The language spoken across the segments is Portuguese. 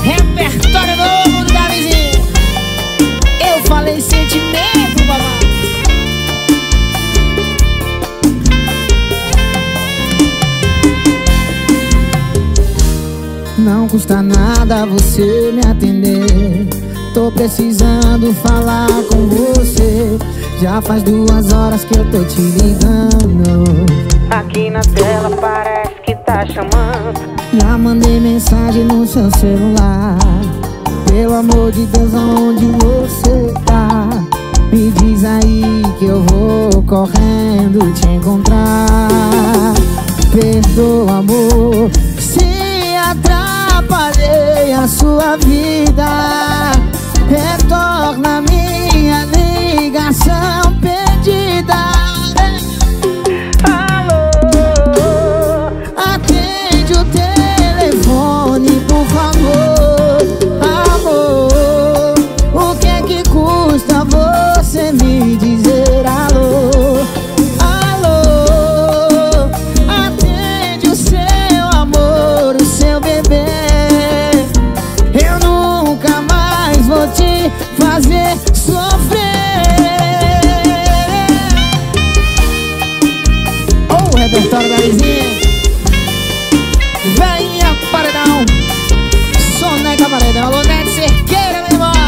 Repertório novo do Davizinho. Eu falei sentimento, babá. Não custa nada você me atender. Tô precisando falar com você. Já faz 2 horas que eu tô te ligando. Aqui na tela parece que tá chamando. Já mandei mensagem no seu celular. Pelo amor de Deus, aonde você tá? Me diz aí que eu vou correndo te encontrar. Perdoa, amor, se atrapalhei a sua vida. Retorna minha ligação perdida. Alô, atende o telefone, por favor. Amor, o que é que custa você me dizer alô? Alô, atende o seu amor, o seu bebê. Eu nunca mais vou te fazer sofrer. Oh, o repertório da Lizinha. Venha paredão, soneca paredão. Alô, Neto Cerqueira, meu irmão.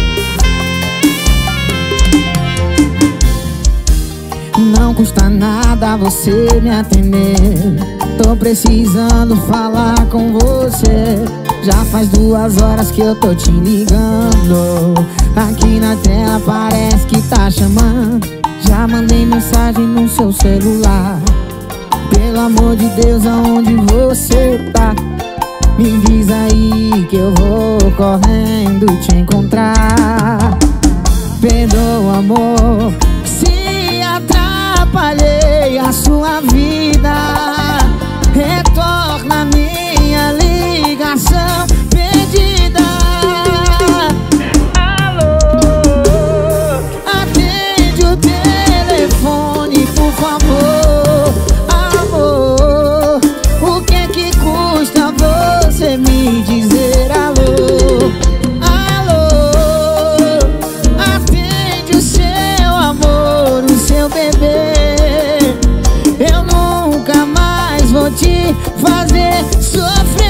Não custa nada você me atender. Tô precisando falar com você. Já faz 2 horas que eu tô te ligando. Aqui na tela parece que tá chamando. Já mandei mensagem no seu celular. Pelo amor de Deus, aonde você tá? Me diz aí que eu vou correndo te encontrar. Perdoa, amor, se atrapalhei a sua vida. Retorna minha ligação perdida. alô, Atende o telefone, por favor. Amor, o que é que custa você me dizer alô? Alô, atende o seu amor, o seu bebê. Eu nunca mais vou te fazer sofrer.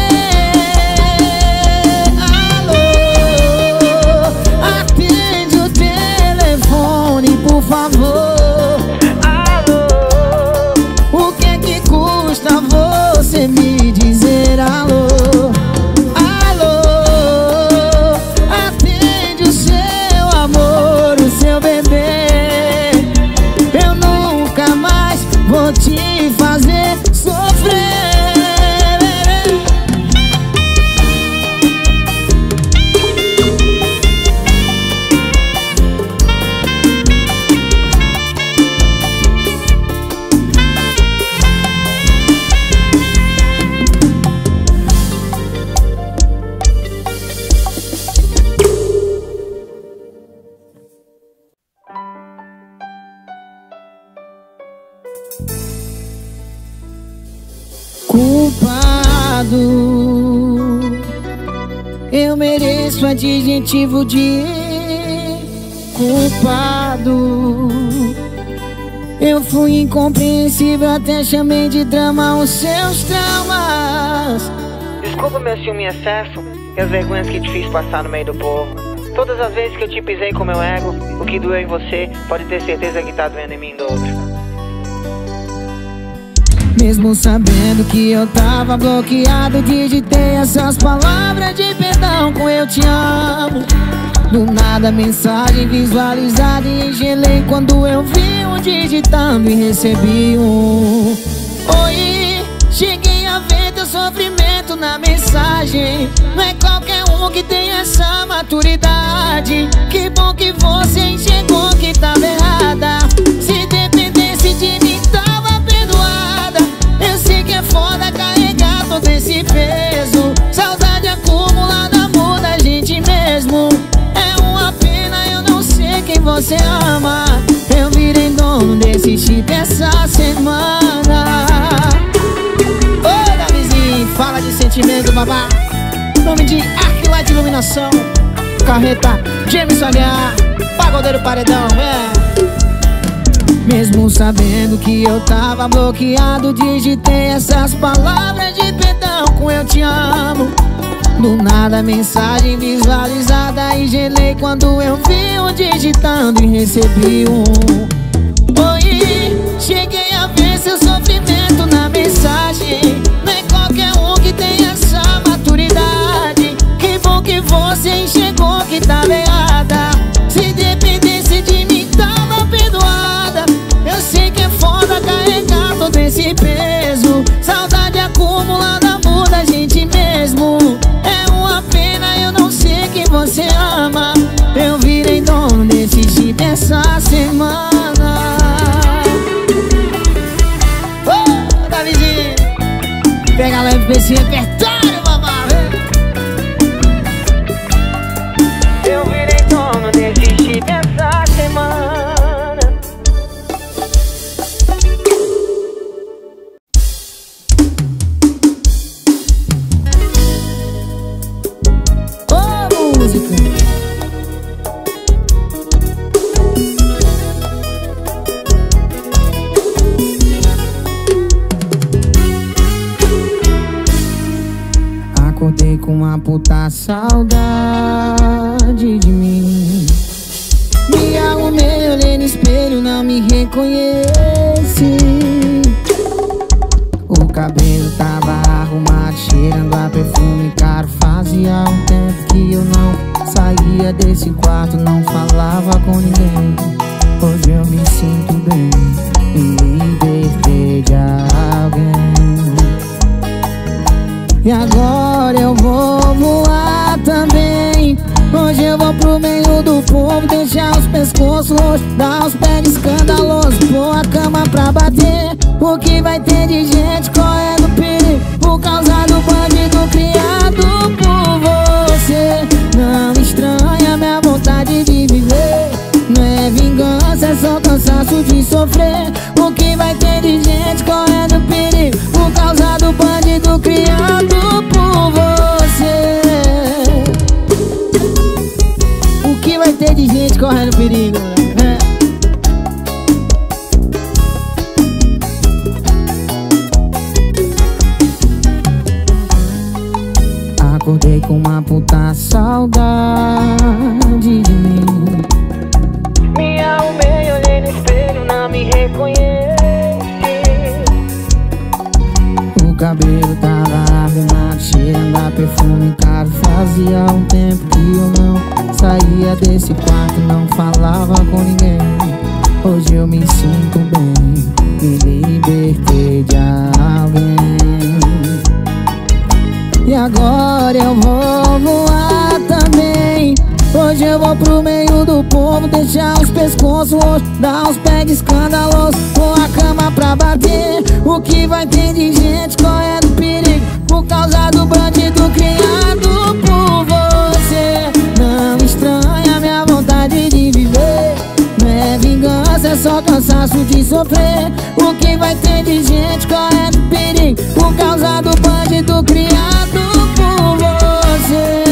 Alô, atende o telefone, por favor. alô, O que é que custa você me dizer alô? Alô, atende o seu amor, o seu bebê. Eu nunca mais vou te fazer sofrer. Culpado, eu mereço adjetivo de culpado. Eu fui incompreensível, até chamei de drama os seus traumas. desculpa meu ciúme em excesso e as vergonhas que te fiz passar no meio do povo. Todas as vezes que eu te pisei com meu ego, o que doeu em você pode ter certeza que tá doendo em mim do outro. Mesmo sabendo que eu tava bloqueado, digitei essas palavras de perdão com eu te amo. Do nada mensagem visualizada e engelei quando eu vi um digitando e recebi um oi. Cheguei a ver teu sofrimento na mensagem. Não é qualquer um que tem essa maturidade. Que bom que você enxergou que tava errada. Se dependesse de mim tava perdoada. Eu sei que é foda carregar todo esse peso. Saudade acumulada muda a gente mesmo. É uma pena, eu não sei quem você ama. Eu virei dono desse chip essa semana. Ô Davizinho, fala de sentimento, babá. nome de Arclight Iluminação, Carreta James Aguiar, Pagodeiro Paredão, Mesmo sabendo que eu tava bloqueado, digitei essas palavras de perdão com eu te amo. Do nada mensagem visualizada e gelei quando eu vi um digitando e recebi um oi. Cheguei a ver seu sofrimento na mensagem. Não é qualquer um que tem essa maturidade. Que bom que você enxergou que tava errada. Se dependesse de mim tava perdoada. Eu sei que é foda carregar todo esse peso. Saudade acumulada muda a gente mesmo. É uma pena, eu não sei quem você ama. Eu virei dono desse chip essa semana. Ô, Davizinho, pega leve pra esse repertório, babá. Eu virei dono desse chip essa semana. Ô, música. Acordei com uma puta saudade de mim. Me arrumei, olhei no espelho, não me reconheci. O cabelo tava arrumado, cheirando a perfume caro. Fazia um tempo que eu não saía desse quarto, não falava com ninguém. Hoje eu me sinto bem, me libertei de alguém. E agora eu vou voar também. Hoje eu vou pro meio do povo, deixar os pescoços roxos, dar os pés escandalosos, pôr a cama pra bater. O que vai ter de gente correndo perigo por causa do bandido criado por você. Não estranha minha vontade de viver. Não é vingança, é só cansaço de sofrer. O que vai ter de gente correndo perigo por causa do bandido criado por você. O que vai ter de gente correndo perigo, né? Acordei com uma puta saudade de mim. Me arrumei, olhei no espelho, não me reconheci. O cabelo tava arrumado, cheirando a perfume caro. Fazia um tempo que eu não saía desse quarto, não falava com ninguém. Hoje eu me sinto bem, me libertei de alguém. E agora eu vou voar também. Hoje eu vou pro meio do povo, deixar os pescoços roxos, dar uns pés escandalosos, pôr a cama pra bater. O que vai ter de gente correndo perigo por causa do bandido criado por você. Não estranha minha vontade de viver. Não é vingança, é só cansaço de sofrer. O que vai ter de gente correndo perigo por causa do bandido criado por você.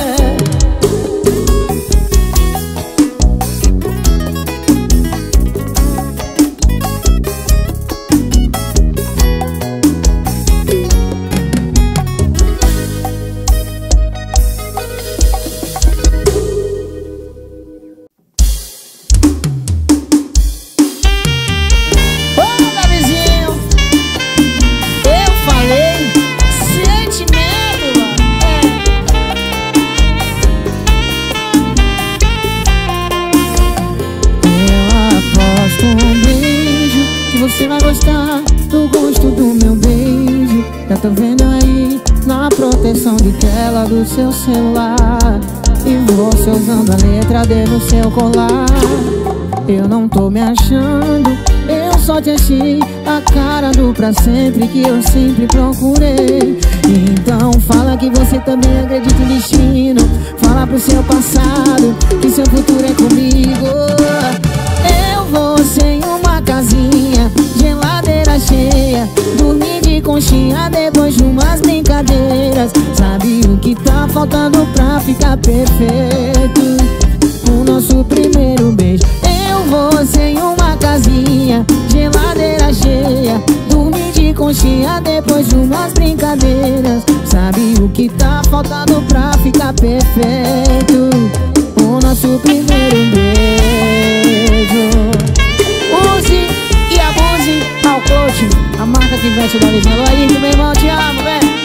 Você vai gostar do gosto do meu beijo. Já tô vendo aí na proteção de tela do seu celular. E você usando a letra D no seu colar. Eu não tô me achando, eu só te achei a cara do pra sempre que eu sempre procurei. Então fala que você também acredita em destino. Fala pro seu passado que seu futuro é comigo. Eu vou sem uma casinha, geladeira cheia, cheia, dormir de conchinha depois de umas brincadeiras. Sabe o que tá faltando pra ficar perfeito? O nosso primeiro beijo. Eu, você em uma casinha, geladeira cheia, dormir de conchinha depois de umas brincadeiras. Sabe o que tá faltando pra ficar perfeito? O nosso primeiro beijo. Use e abuse ao coach, a marca que veste da Lisnelo. Aí, meu irmão, te amo, velho.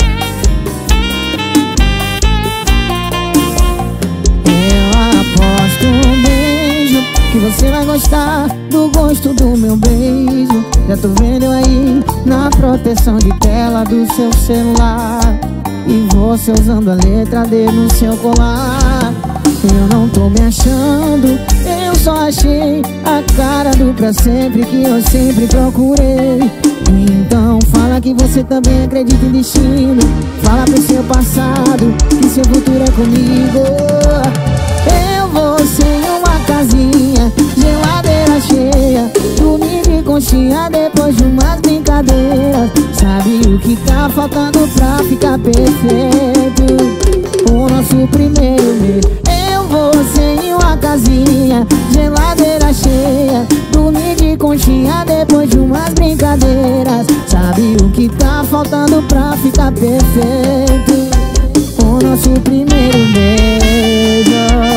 Eu aposto um beijo que você vai gostar do gosto do meu beijo. Já tô vendo aí na proteção de tela do seu celular, e você usando a letra D no seu colar. Eu não tô me achando, eu só achei a cara do pra sempre que eu sempre procurei. Então fala que você também acredita em destino. Fala pro seu passado que seu futuro é comigo. Eu, você em uma casinha, geladeira cheia, dormir de conchinha depois de umas brincadeiras. Sabe o que tá faltando pra ficar perfeito? O nosso primeiro beijo. Eu, você em uma casinha, geladeira cheia, dormir de conchinha depois de umas brincadeiras. Sabe o que tá faltando pra ficar perfeito? O nosso primeiro beijo.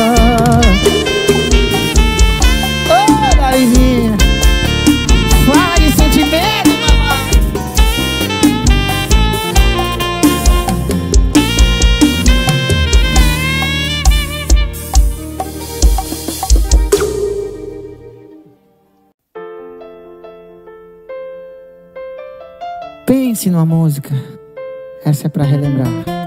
Ô, Darizinha, fala de sentimento, mamãe. Pense numa música, essa é pra relembrar.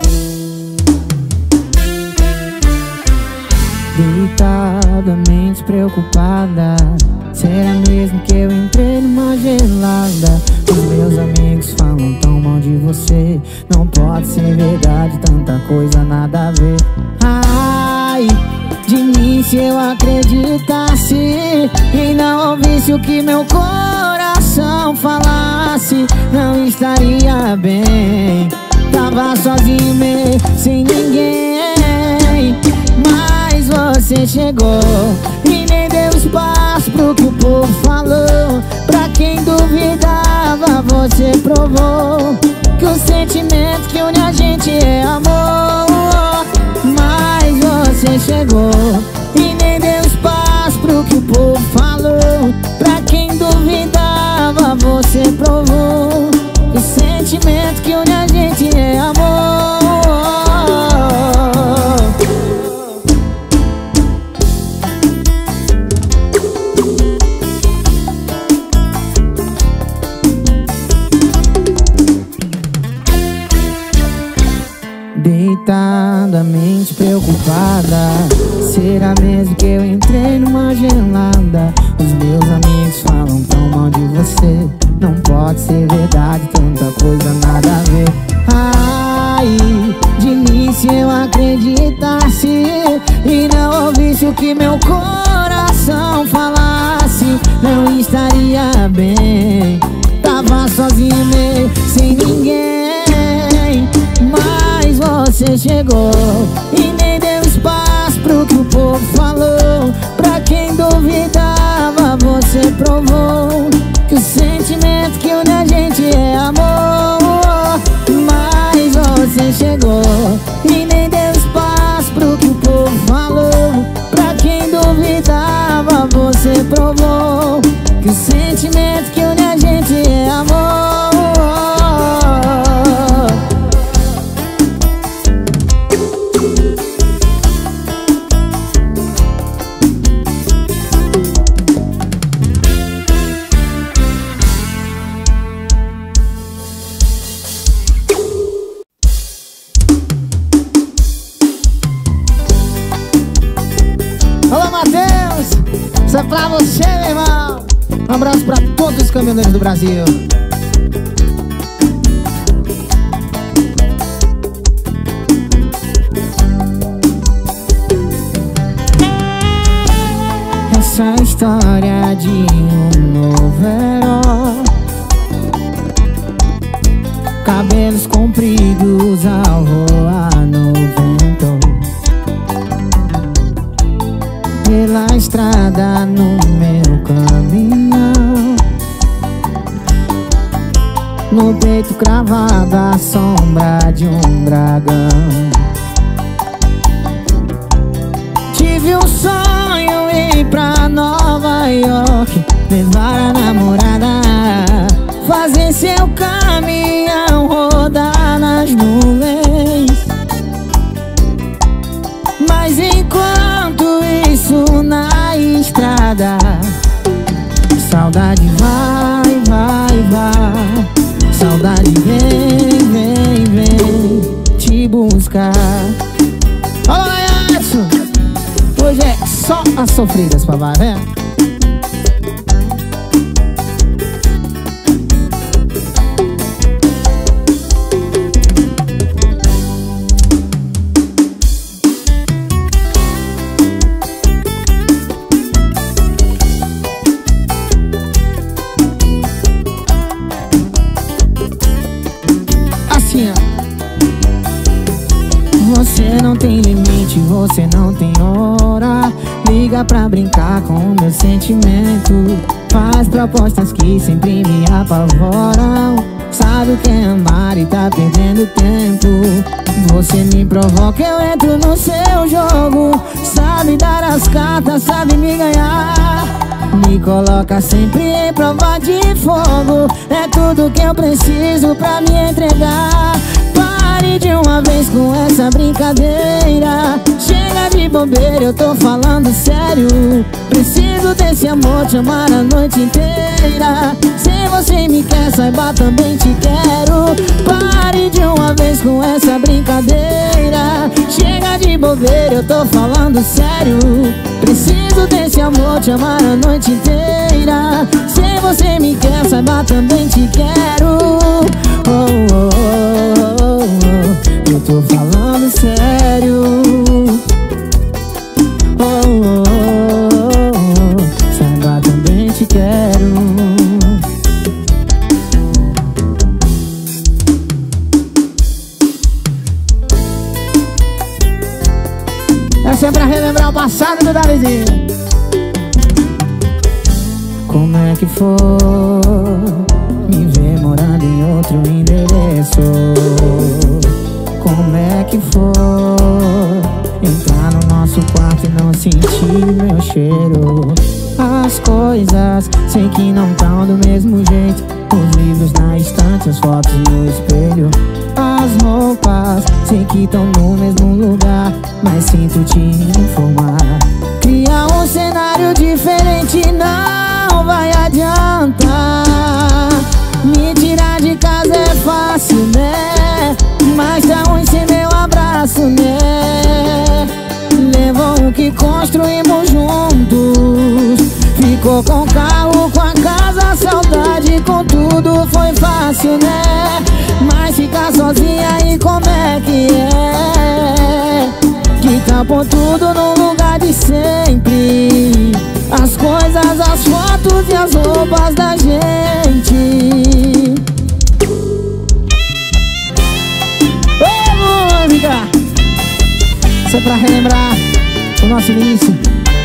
Deitada, mente despreocupada, será mesmo que eu entrei numa gelada? Os meus amigos falam tão mal de você, não pode ser verdade, tanta coisa nada a ver. Ai, de mim se eu acreditasse e não ouvisse o que meu coração falasse, não estaria bem. Tava sozinho meio sem ninguém, mas você chegou e nem deu espaço pro que o povo falou. Pra quem duvidava, você provou que o sentimento que une a gente é amor. Mas você chegou e nem deu espaço pro que o povo falou. Pra quem duvidava, você provou que o sentimento que une a gente é amor. Deitada, mente preocupada, será mesmo que eu entrei numa gelada? Os meus amigos falam tão mal de você, não pode ser verdade, tanta coisa nada a ver. Ai, de mim se eu acreditasse e não ouvisse o que meu coração falasse, não estaria bem. Tava sozinho meio sem ninguém, mas você chegou e nem deu espaço pro que o povo falou. Pra quem duvidava, você provou que o sentimento que une a gente é amor. Mas você chegou e nem deu espaço pro que o povo falou. Pra quem duvidava, você provou que o sentimento que une a gente é amor. Alô, Matheus, isso é pra você, meu irmão. Um abraço pra todos os caminhoneiros do Brasil. Essa história de um novo herói cabelos compridos ao voar no vento, pela estrada no meu caminhão, no peito cravada a sombra de um dragão. Tive um sonho ir pra Nova York, levar a namorada, fazer seu caminhão rodar nas nuvens. Mas enquanto isso na estrada, saudade vai, vai, vai. Saudade vem, vem, vem te buscar. Olá, Edson! Hoje é só as sofridas pra vai, né? Você não tem limite, você não tem hora. Liga pra brincar com o meu sentimento. Faz propostas que sempre me apavoram. Sabe o que é amar e tá perdendo tempo. Você me provoca, eu entro no seu jogo. Sabe dar as cartas, sabe me ganhar. Me coloca sempre em prova de fogo. É tudo que eu preciso pra me entregar. Pare de uma vez com essa brincadeira. Chega de bobeira, eu tô falando sério. Preciso desse amor, te amar a noite inteira. Se você me quer, saiba, também te quero. Pare de uma vez com essa brincadeira. Chega de bobeira, eu tô falando sério. Preciso desse amor, te amar a noite inteira. Se você me quer, saiba, também te quero. Oh, oh, oh, oh, oh. Eu tô falando sério. Oh, oh, oh, oh. Saiba, também te quero. Essa é pra relembrar o passado do Davizinho. Como é que foi me ver morando em outro endereço? Como é que foi entrar no nosso quarto e não sentir meu cheiro? As coisas sei que não tão do mesmo jeito. Os livros na estante, as fotos no espelho. As roupas sei que tão no mesmo lugar, mas sinto te informar. Criar um cenário diferente não vai adiantar. Me tirar de casa é fácil, né? Mas tá ruim sem meu abraço, né? Levou o que construímos juntos. Ficou com o carro, com a casa, a saudade, com tudo foi fácil, né? Mas ficar sozinha aí como é que é? Que tal pôr tudo no lugar de sempre? As coisas, as fotos e as roupas da gente. Ô, música! Isso é pra relembrar o nosso início.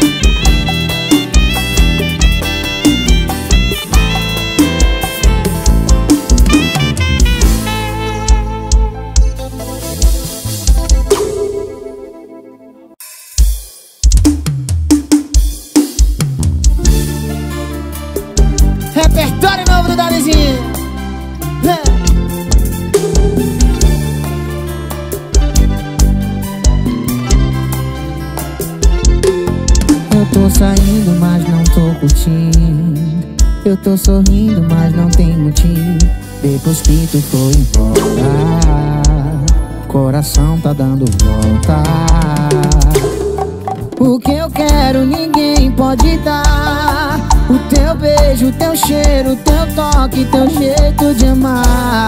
Repertório novo do Davizinho. Eu tô saindo, mas não tô curtindo. Eu tô sorrindo, mas não tem motivo. Depois que tu foi embora, coração tá dando volta. O que eu quero ninguém pode dar. O teu beijo, o teu cheiro, o teu toque, teu jeito de amar.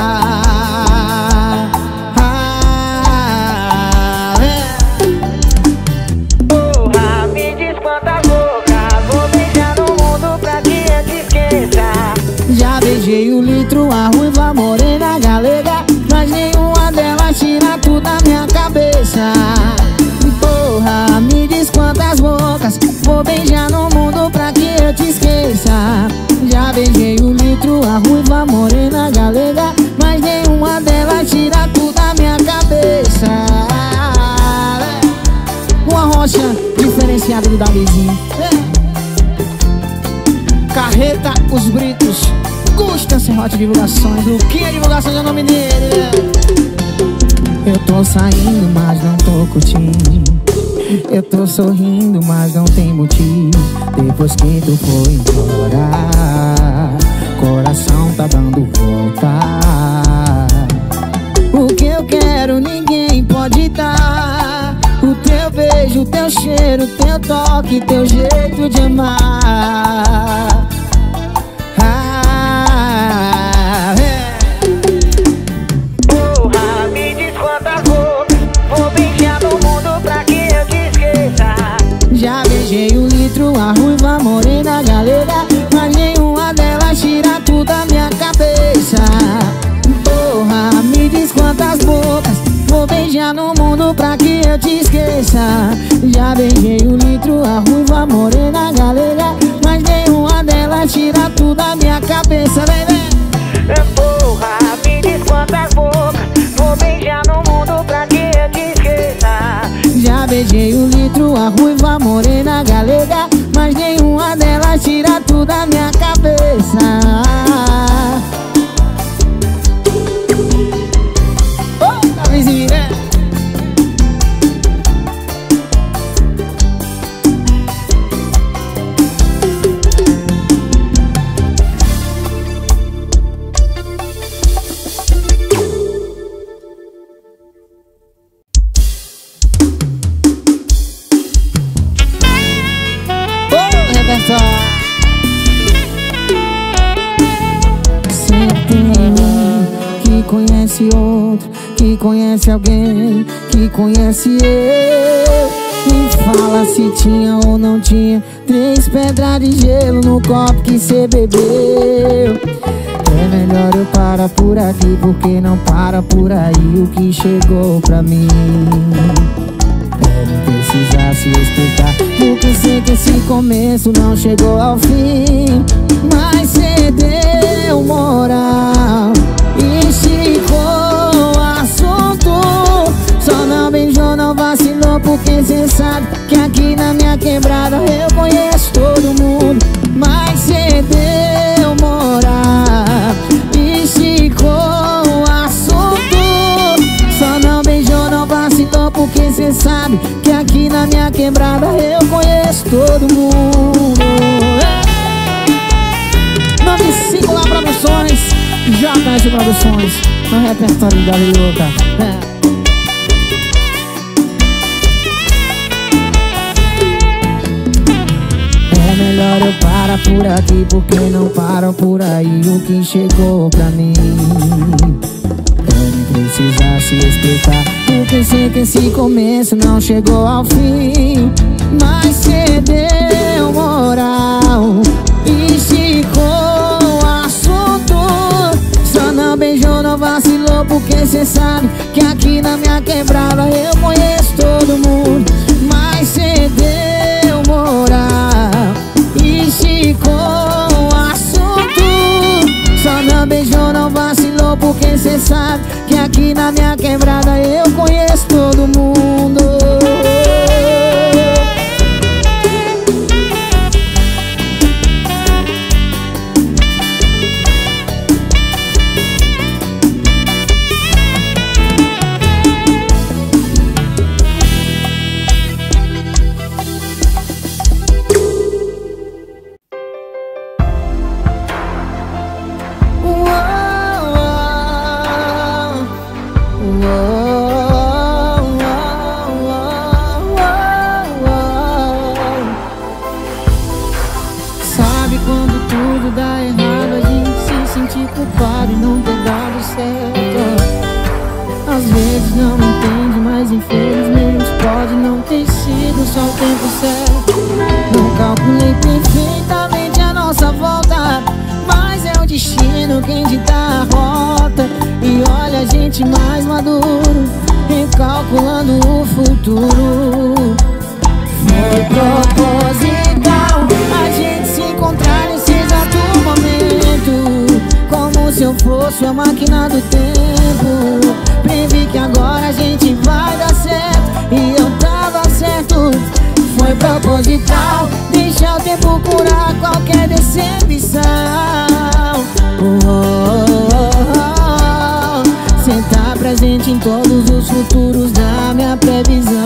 Porra, me diz quantas bocas vou beijar no mundo pra que eu te esqueça. Já beijei o litro, a ruiva morena galega. diferenciada do Davizinho. Carreta Os Britos, Gusta Serrote Divulgações. O que é divulgações é o nome dele? Eu tô saindo, mas não tô curtindo. Eu tô sorrindo, mas não tem motivo. Depois que tu foi embora, coração tá dando volta. O que eu quero ninguém pode dar. O teu beijo, o teu cheiro, o teu toque, teu jeito de amar. Porra, me diz quantas bocas vou beijar no mundo pra que eu te esqueça. Já beijei o litro, a ruiva, morena, galega, mas nenhuma delas tira tudo da minha cabeça. Porra, me diz quantas bocas vou beijar no mundo pra que eu te esqueça. Já beijei o litro, a ruiva, morena, galega, mas nenhuma delas tira tudo da minha cabeça, baby. Porra, me diz quantas bocas vou beijar no mundo pra que eu te esqueça. Já beijei o litro, a ruiva, morena, galega, mas nenhuma delas tira tudo da minha cabeça. Sempre tem um que conhece outro, que conhece alguém, que conhece eu. Me fala se tinha ou não tinha 3 pedras de gelo no copo que cê bebeu. É melhor eu parar por aqui, porque não para por aí o que chegou pra mim. Deve precisar se explicar, porque sei que esse começo não chegou ao fim. Mas cê deu moral e esticou o assunto. Só não beijou, não vacilou, porque cê sabe que aqui na minha quebrada eu conheço todo mundo. Mas cê deu moral e esticou o assunto. Só não beijou, não vacilou, porque cê sabe que aqui na minha quebrada eu conheço todo mundo. 95 lá Produções, JS Produções, no repertório da Liuca. É melhor eu parar por aqui, porque não param por aí o que chegou pra mim. Deve precisar se explicar, porque sei que esse começo não chegou ao fim. Mas cê deu moral e esticou o assunto. Só não beijou, não vacilou, porque cê sabe que aqui na minha quebrada eu conheço todo mundo. Mas cê deu moral e esticou o assunto. Só não beijou, não vacilou, porque cê sabe que aqui na minha quebrada eu conheço todo mundo. Sabe quando tudo dá errado, a gente se sentir culpado e não ter dado certo. Às vezes não entende, mas infelizmente pode não ter sido só o tempo certo. Não calculei perfeitamente a nossa volta, mas é o destino quem dita a rota. E olha a gente mais maduro, recalculando o futuro. Foi proposital a gente se encontrar nesse exato momento, como se eu fosse a máquina do tempo. Previ que agora a gente vai dar certo, e eu tava certo. Foi proposital. proposital. Deixa o tempo curar qualquer decepção. Cê tá presente em todos os futuros da minha previsão.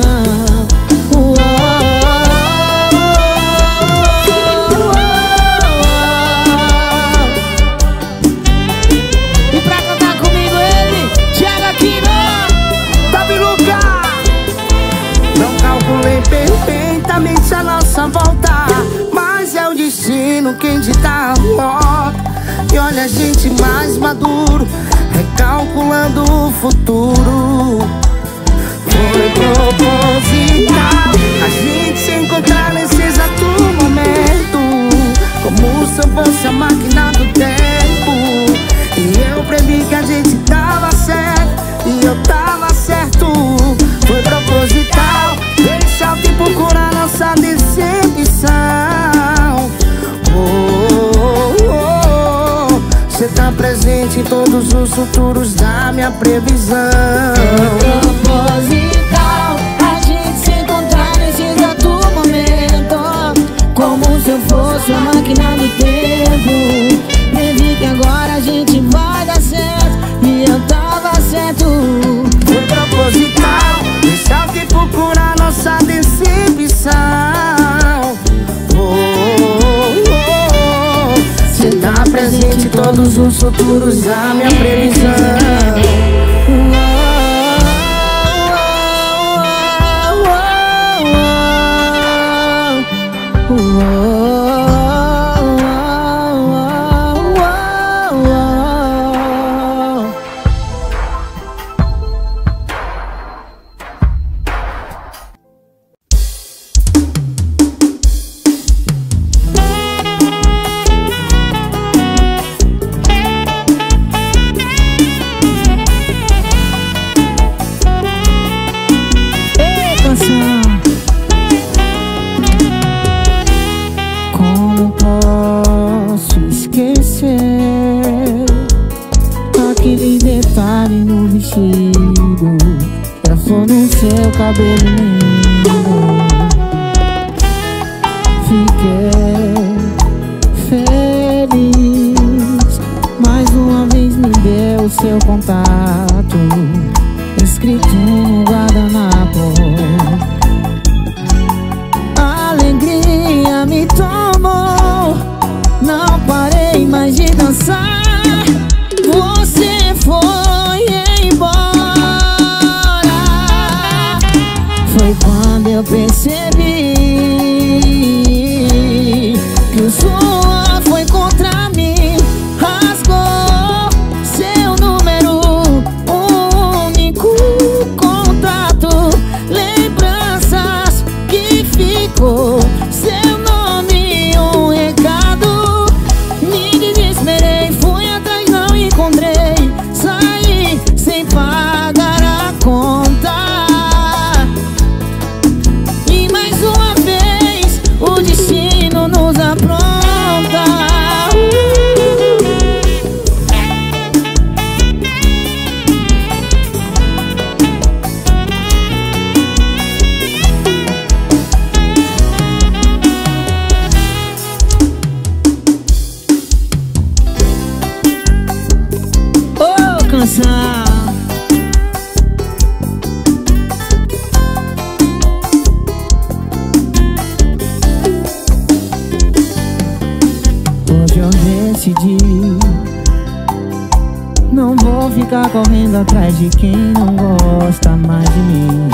E pra cantar comigo ele, chega aqui no Davi Lucas. Não calculei perfeitamente a nossa volta, mas é o destino quem dita a rota. E olha a gente mais maduro, recalculando o futuro. Foi proposital a gente se encontrar nesse exato momento, como se eu fosse a máquina do tempo. E eu previ que a gente tava certo e eu tava certo. Foi proposital, deixa o tempo curar nossa decepção. Cê tá presente em todos os futuros da minha previsão. Proposital, a gente se encontrar nesse exato momento, como se eu fosse uma máquina do tempo. Previ que agora a gente vai dar certo e eu tava certo. Foi proposital, deixa o tempo curar nossa decepção. Cê tá presente em todos os futuros da minha previsão. Como posso esquecer aquele detalhe no vestido e a flor no seu cabelo lindo? Fiquei feliz, mais uma vez me deu o seu contato escrito no guardanapo. A alegria me tomou, não parei mais de dançar. Você foi embora. Foi quando eu percebi que o suor foi contra mim, rasgou seu número, único contato, lembranças que ficou, seu nome e um recado. Me desesperei, fui atrás, não encontrei, saí sem pagar a conta. E mais uma vez o destino nos apronta. Ô, canção. Hoje eu decidi, não vou ficar correndo atrás de quem não gosta mais de mim.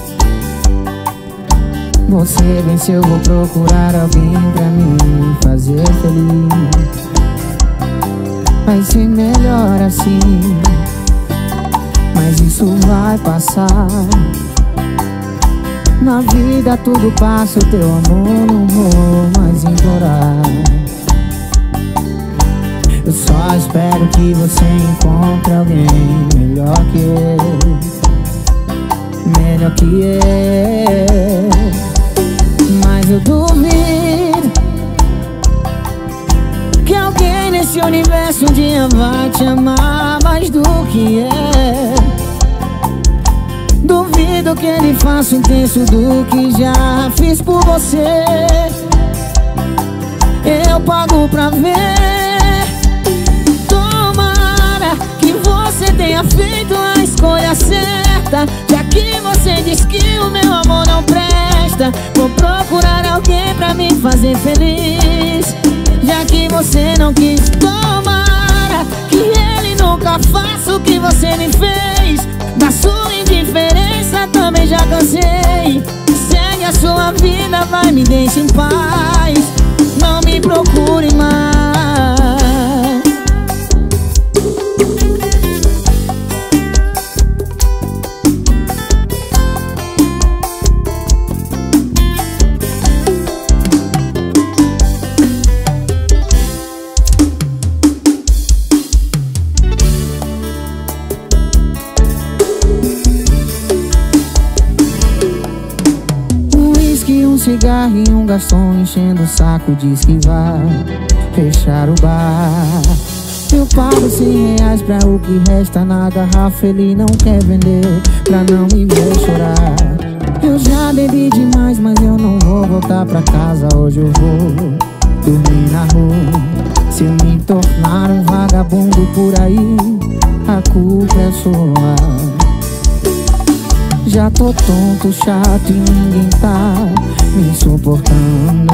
Você venceu, vou procurar alguém pra me fazer feliz. Vai ser melhor assim, mas isso vai passar. Na vida tudo passa, o teu amor não vou mais implorar. Eu só espero que você encontre alguém melhor que eu, melhor que eu. Mas eu duvido que alguém nesse universo um dia vai te amar mais do que é. Duvido do que ele faço, intenso do que já fiz por você. Eu pago pra ver. Tomara que você tenha feito a escolha certa, já que você diz que o meu amor não presta. Vou procurar alguém pra me fazer feliz, já que você não quis. Tomara que ele nunca faça o que você me fez. Da sua indiferença também já cansei. Segue a sua vida, vai, me deixe em paz. Não me procure mais. Um cigarro e um garçom enchendo o saco, diz que vai fechar o bar. Eu pago R$100 pra o que resta na garrafa, ele não quer vender pra não me ver chorar. Eu já bebi demais, mas eu não vou voltar pra casa. Hoje eu vou dormir na rua. Se eu me tornar um vagabundo por aí, a culpa é sua. Já tô tonto, chato e ninguém tá me suportando.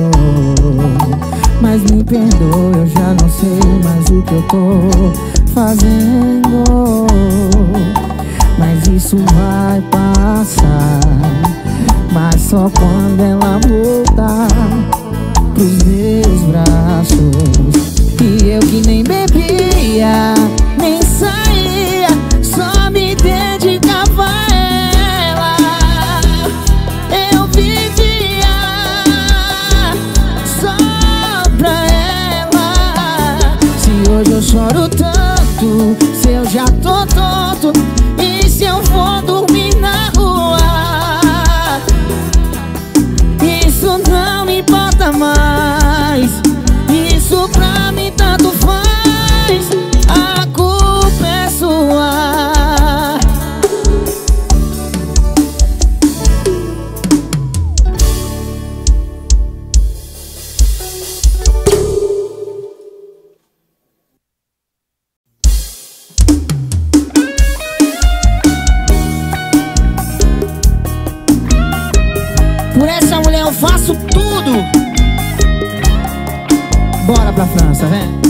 Mas me perdoe, eu já não sei mais o que eu tô fazendo. Mas isso vai passar, mas só quando ela voltar pros meus braços. E eu que nem bebia, nem saía, só me dedicava a ela. Eu vivia só pra ela. Se hoje eu choro tanto, se eu já tô tonto, e se eu vou dormir na rua, isso não me importa mais. Isso pra mim tanto faz. A culpa é sua. Por essa mulher eu faço tudo. Bora pra França, vem.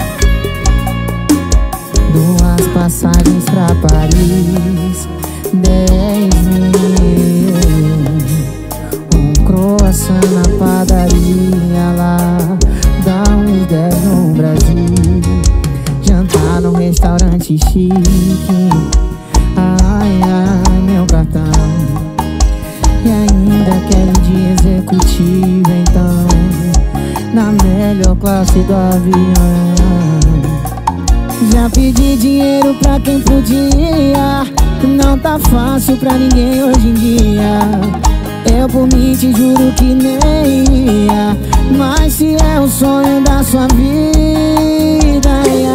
2 passagens pra Paris, 10.000. Um croissant na padaria lá, dá uns 10 no Brasil. Jantar num restaurante chique, ai, ai, meu cartão. E ainda quero de executivo, então na melhor classe do avião. Já pedi dinheiro pra quem podia, não tá fácil pra ninguém hoje em dia. Eu por mim te juro que nem ia, mas se é o sonho da sua vida,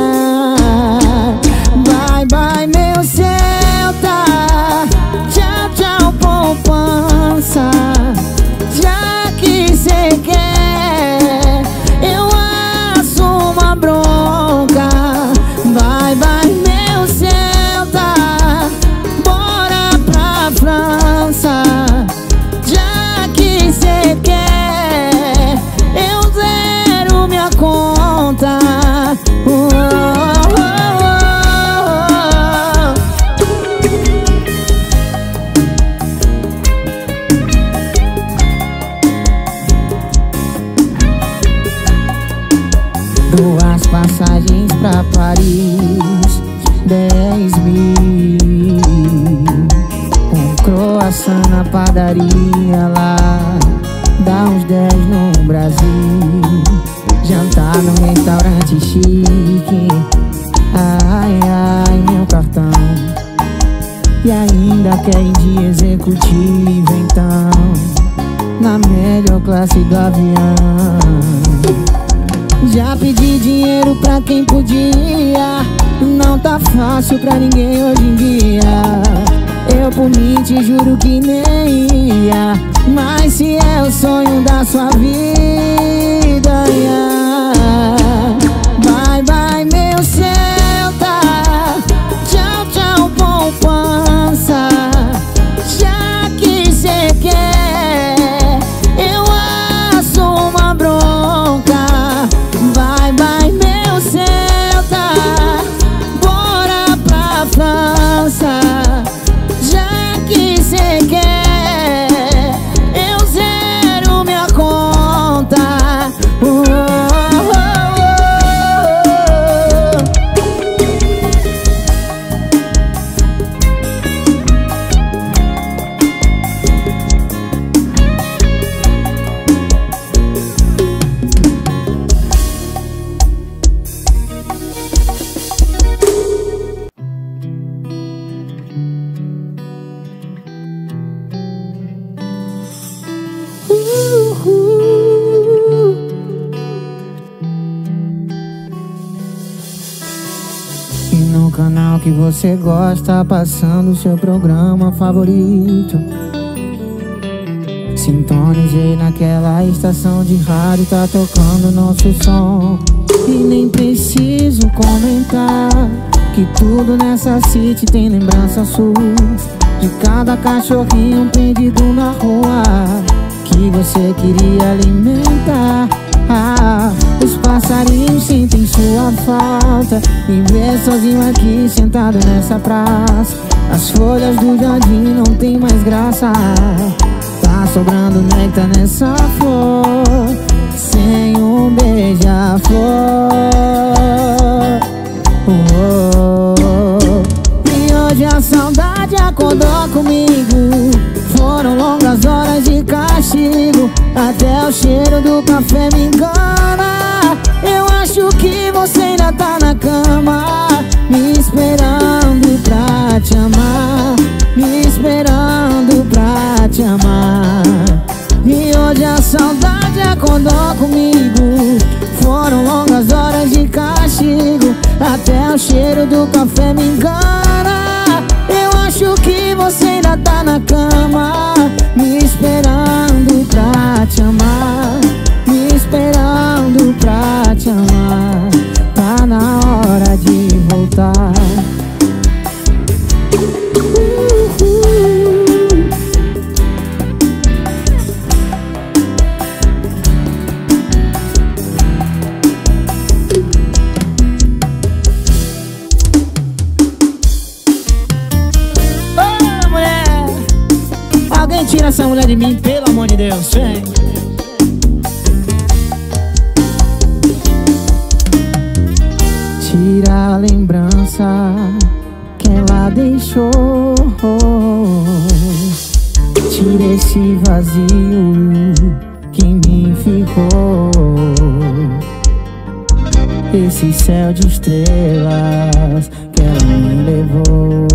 bye bye meu Celta, tchau tchau poupança. Já que cê quer, eu assumo a bronca. Bye bye meu Celta, bora pra França. Já que cê quer, eu zero minha conta. Duas passagens pra Paris, 10.000. Um croissant na padaria lá, dá uns 10 no Brasil. Jantar num restaurante chique, ai, ai, meu cartão. E ainda querem de executivo, então na melhor classe do avião. Já pedi dinheiro pra quem podia, não tá fácil pra ninguém hoje em dia. eu por mim te juro que nem ia. Mas se é o sonho da sua vida, bye bye meu Celta, tchau tchau poupança. Já que cê quer, eu assumo uma bronca. Bye bye meu Celta, bora pra França. Já que cê quer, eu zero minha conta. E no canal que você gosta, passando o seu programa favorito. Sintonizei naquela estação de rádio, tá tocando nosso som. E nem preciso comentar que tudo nessa city tem lembranças suas, de cada cachorrinho perdido na rua que você queria alimentar. Os passarinhos sentem sua falta e ver sozinho aqui sentado nessa praça. As folhas do jardim não tem mais graça, tá sobrando néctar nessa flor, sem um beija-flor. E hoje a saudade acordou comigo. Foram longas horas de castigo, até o cheiro do café me engana. Eu acho que você ainda tá na cama, me esperando pra te amar, me esperando pra te amar. E hoje a saudade acordou comigo. Foram longas horas de castigo, até o cheiro do café me engana. Eu acho que você ainda tá na cama, me esperando pra te amar, me esperando pra te amar. Tá na hora de voltar. Tira essa mulher de mim, pelo amor de Deus, vem. Tira a lembrança que ela deixou, tira esse vazio que me ficou, esse céu de estrelas que ela me levou.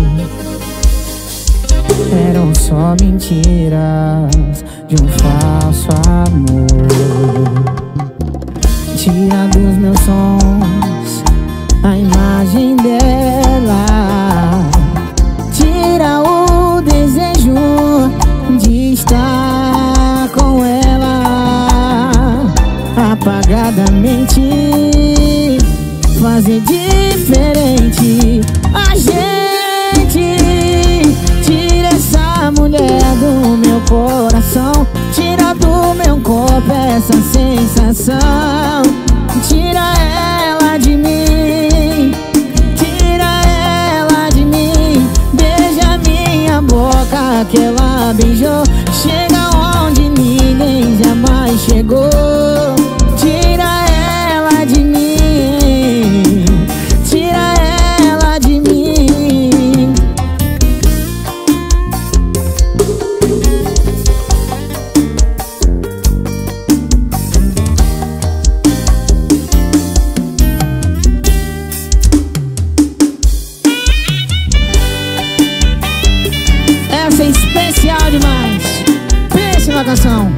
Eram só mentiras de um falso amor. Tira dos meus sons a imagem dela, tira o desejo de estar com ela. Apagadamente fazer diferente a gente. Tira essa mulher do meu coração, tira do meu corpo essa sensação. Tira ela de mim, tira ela de mim. Beija minha boca que ela beijou, chega onde ninguém jamais chegou. Tira ela de mim, tira ela de mim. Essa é especial demais. Pense na canção.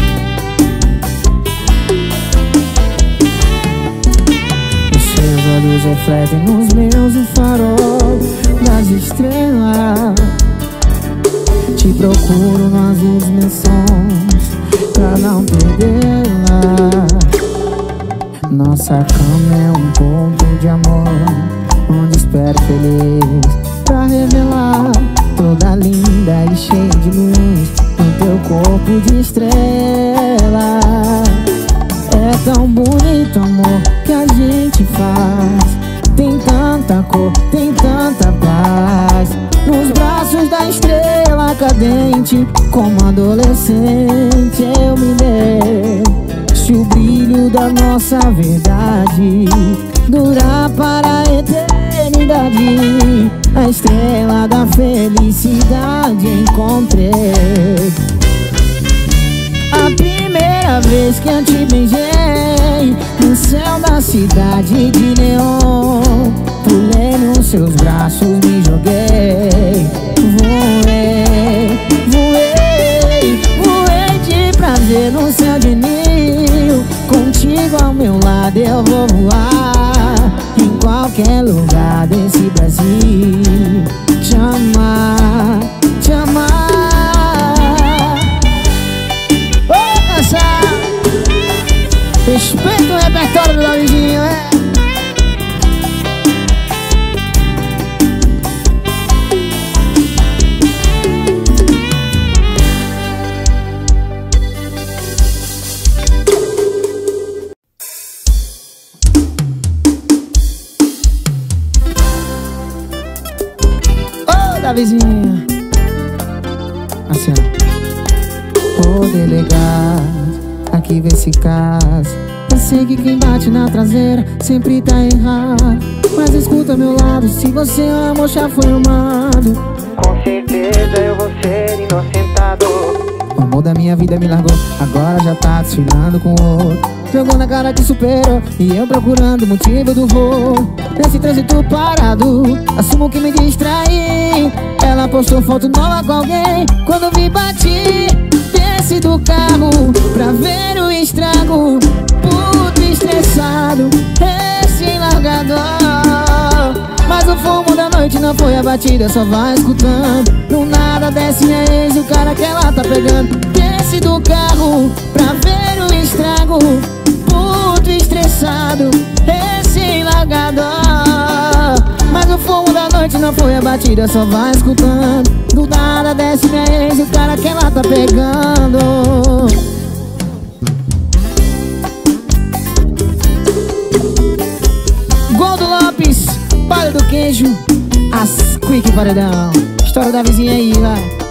Os seus olhos olhos refletem nos meus o farol das estrelas. Te procuro no azul dos meus sonhos pra não perdê-la. Nossa cama é um ponto de amor, onde espero feliz pra revelar toda linda e cheia de luz no teu corpo de estrela. É tão bonito o amor que a gente faz, tem tanta cor, tem tanta paz. Nos braços da estrela cadente, como adolescente eu me deixo. O brilho da nossa verdade durar para a eternidade. A estrela da felicidade encontrei. A primeira vez que eu te beijei no céu da cidade de neon, pulei nos seus braços, me joguei. Voei, voei, voei de prazer no céu de Nil. Contigo ao meu lado eu vou voar em qualquer lugar desse Brasil. Te amar, te amar. Ô, cansar, respeita o repertório do Davizinho, é? Davizinho, assim ó. Ô delegado, aqui vê se caso. Eu sei que quem bate na traseira sempre tá errado, mas escuta meu lado, se você ama ou já foi amado. Com certeza eu vou ser inocentado. O amor da minha vida me largou, agora já tá desfilando com outro. Jogou na cara que superou, e eu procurando o motivo do voo. Nesse trânsito parado, assumo que me distraí. Ela postou foto nova com alguém, quando vi bati. Desci do carro pra ver o estrago, puto estressado, recém-largador. Mas o fumo da noite não foi abatida, só vai escutando. No nada desce minha ex, o cara que ela tá pegando. Desci do carro pra ver o estrago, puto estressado, recém-largador. Mas o fumo da noite não foi abatida, só vai escutando. Do nada desce minha ex, o cara que ela tá pegando. Goldo Lopes, Palha do Queijo, as Quick Paredão. História da vizinha aí, vai.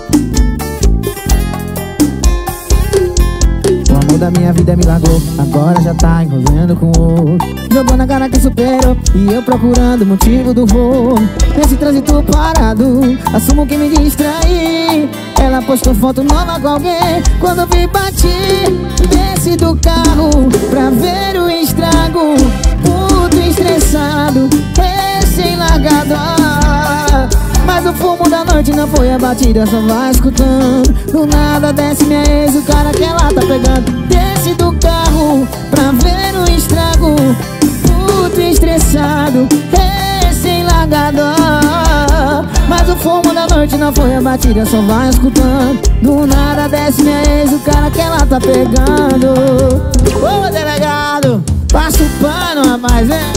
O amor da minha vida me largou, agora já tá envolvendo com outro. Jogou na cara que superou, e eu procurando o motivo do voo. Nesse trânsito parado, assumo que me distraí. Ela postou foto nova com alguém, quando vi bati. Desci do carro pra ver o estrago, puto estressado, recém-largador. Mas o fumo da noite não foi abatida, só vai escutando. Do nada desce minha ex, o cara que ela tá pegando. Desce do carro pra ver o estrago, puto estressado, recém-largador. Mas o fumo da noite não foi abatida, só vai escutando. Do nada desce minha ex, o cara que ela tá pegando. Ô delegado, passa o pano, rapaz, né?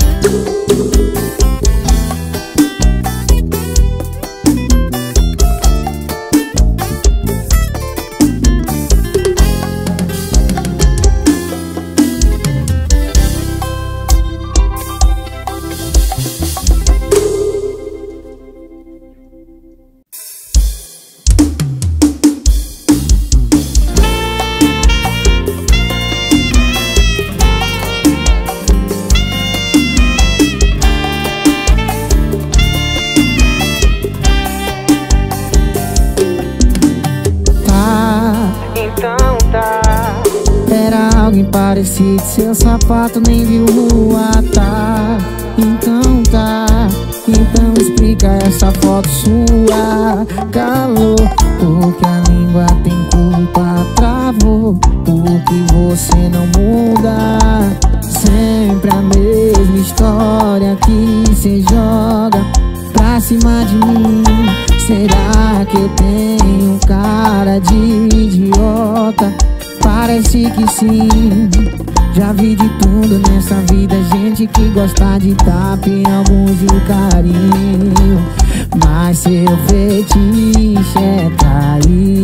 Parecido, seu sapato nem viu rua, tá? Então tá, então explica essa foto sua. Calor, porque a língua tem culpa, travou, porque você não muda. Sempre a mesma história que cê joga pra cima de mim. Será que eu tenho cara de idiota? Parece que sim. Já vi de tudo nessa vida, gente que gosta de tapa e alguns de carinho, mas seu fetiche é trair.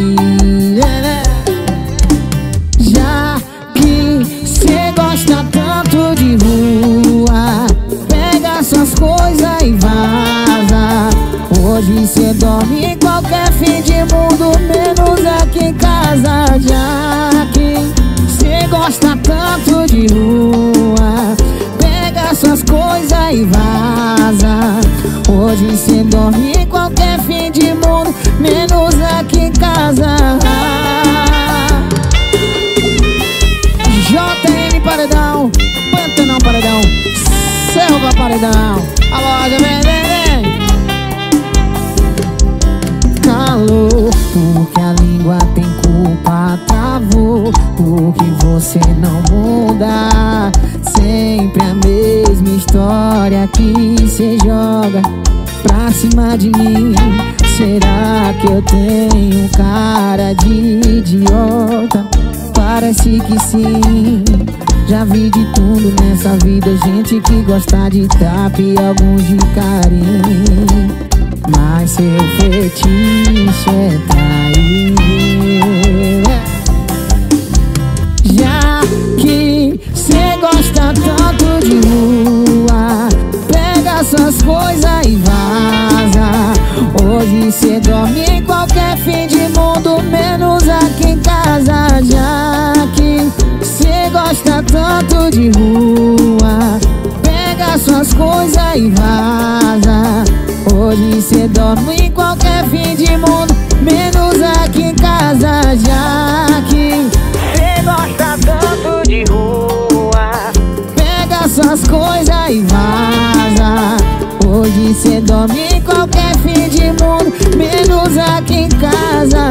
Já que cê gosta tanto de rua, pega suas coisas e vaza. Hoje cê dorme em qualquer fim de mundo, menos aqui em casa. Já que cê gosta tanto de rua, pega suas coisas e vaza. Hoje cê dorme em qualquer fim de mundo, menos aqui em casa. JM Paredão, Pantanal Paredão, Selva Paredão. A loja vem, vem, vem. Calor, porque a língua tem culpa, travou, porque você não muda. Sempre a mesma história que cê joga pra cima de mim. Será que eu tenho cara de idiota? Parece que sim. Já vi de tudo nessa vida, gente que gosta de tapa e alguns de carinho, mas seu fetiche é trair. Já que cê gosta tanto de rua, pega suas coisas e vaza. Hoje cê dorme em qualquer fim de mundo, menos aqui em casa. Já que cê gosta tanto de rua, pega suas coisas e vaza. Hoje cê dorme em qualquer fim de mundo, menos aqui em casa. Já que cê gosta tanto de rua, pega suas coisas e vaza. Hoje cê dorme em qualquer fim de mundo, menos aqui em casa.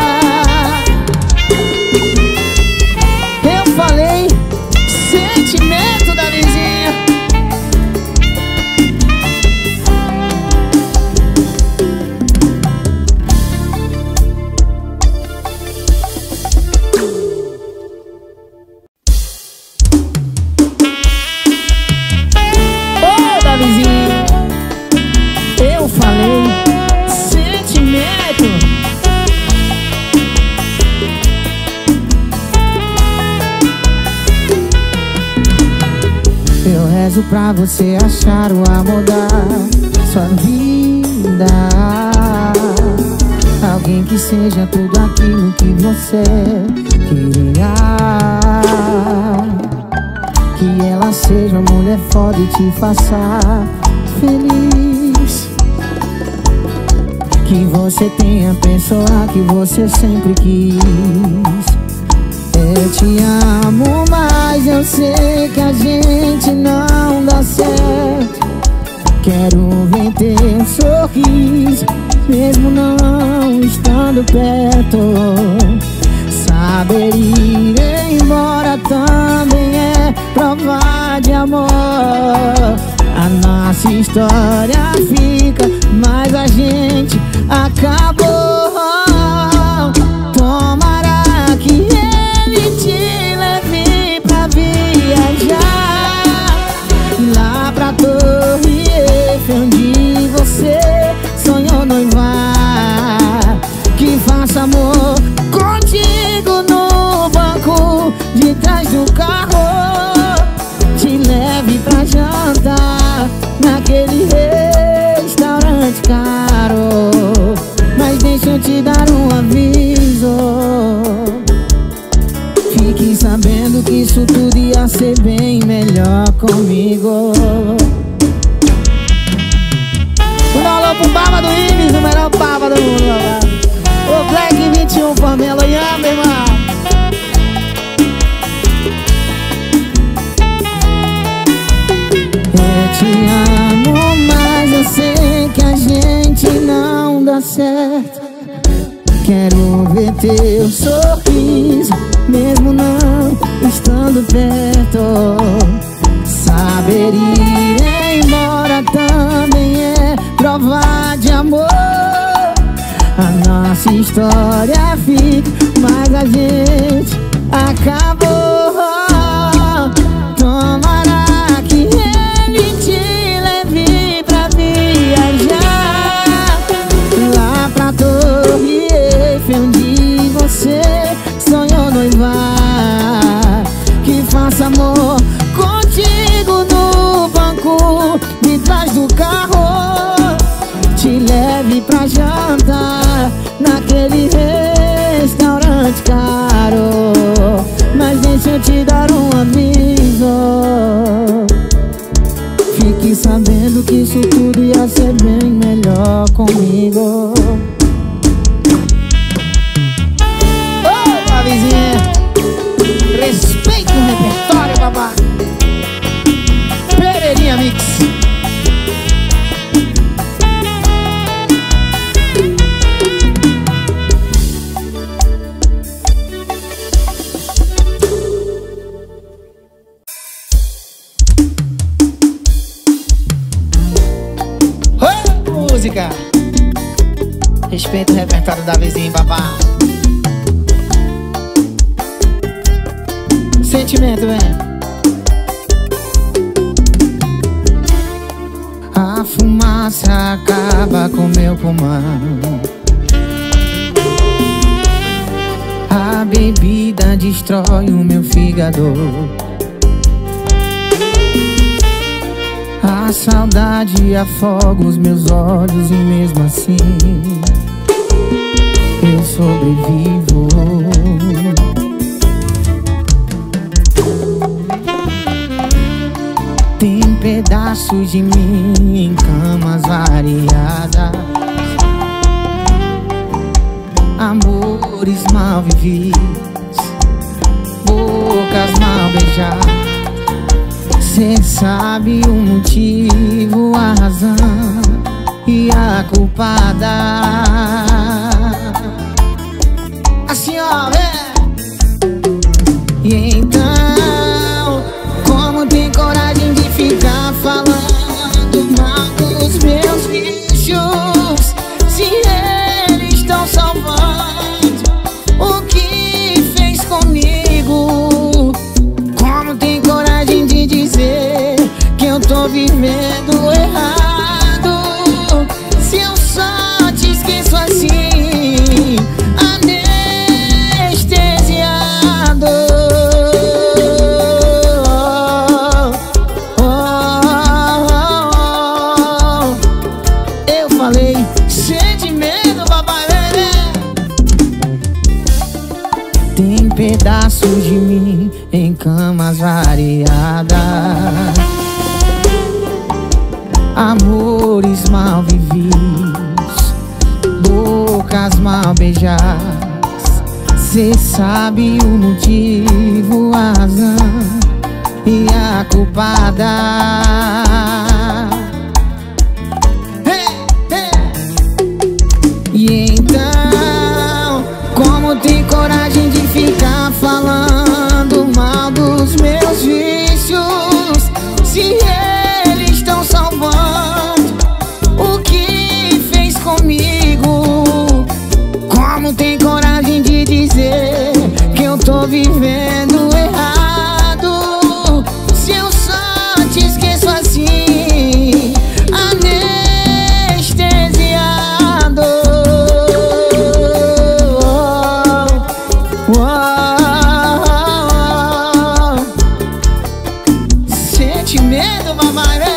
Eu falei, sentimento da vizinha. Ô, da vizinha, eu falei, sentimento. Eu rezo pra você achar o amor da sua vida, alguém que seja tudo aquilo que você queria. Que ela seja uma mulher foda e te faça feliz. Que você tenha a pessoa que você sempre quis. Eu te amo, mas eu sei que a gente não dá certo. Quero ver teu sorriso, mesmo não estando perto. Saber ir embora também é prova de amor. A nossa história fica, mas a gente acabou. Tomara que ele te leve pra viajar lá pra Torre Eiffel, onde você sonhou noivar. Que faça amor contigo no banco de trás do carro, te leve pra jantar naquele restaurante caro. Mas deixa eu te dar um aviso, fique sabendo que isso tudo ia ser bem melhor comigo. Um alô pro Baba do Ibis, o melhor Baba do mundo. O Black 21, Pamela e irmão. Eu te amo, mas eu sei que a gente não dá certo. Quero ver teu sorriso, mesmo não estando perto. Saber ir embora também é prova de amor. A nossa história fica, mas a gente acabou. Tomara que ele te leve pra viajar lá pra Torre Eiffel, onde você sonhou noivar. Que faça amor contigo no banco de trás do carro, te leve pra jantar naquele restaurante caro. Mas deixa eu te dar um aviso, fique sabendo que isso tudo ia ser bem melhor comigo. Opa, vizinha, respeita o repertório, babá. Pereirinha Mix. Música. Respeita o repertório da vizinha, babá. Sentimento, velho. A fumaça acaba com meu pulmão, a bebida destrói o meu fígado, a saudade afoga os meus olhos e mesmo assim eu sobrevivo. Tem pedaços de mim em camas variadas, amores mal vividos, bocas mal beijadas. Cê sabe o motivo, a razão e a culpada. Assim, ó, e então, como tem coragem de ficar falando mal dos meus bichos, se eles estão salvando o que fez comigo? Como tem coragem de dizer que eu tô vivendo errado, se eu só te esqueço assim, anestesiado? Eu falei, sente medo, papai. Tem pedaços de mim em camas variadas, amores mal vividos, bocas mal beijadas. Cê sabe o motivo, a razão e a culpada. E então, como tem coragem de ficar falando mal dos meus vícios, se eles estão salvando o que fez comigo? Como tem coragem de dizer que eu tô vivendo errado, se eu só te esqueço assim, anestesiado? Sente medo, mamãe?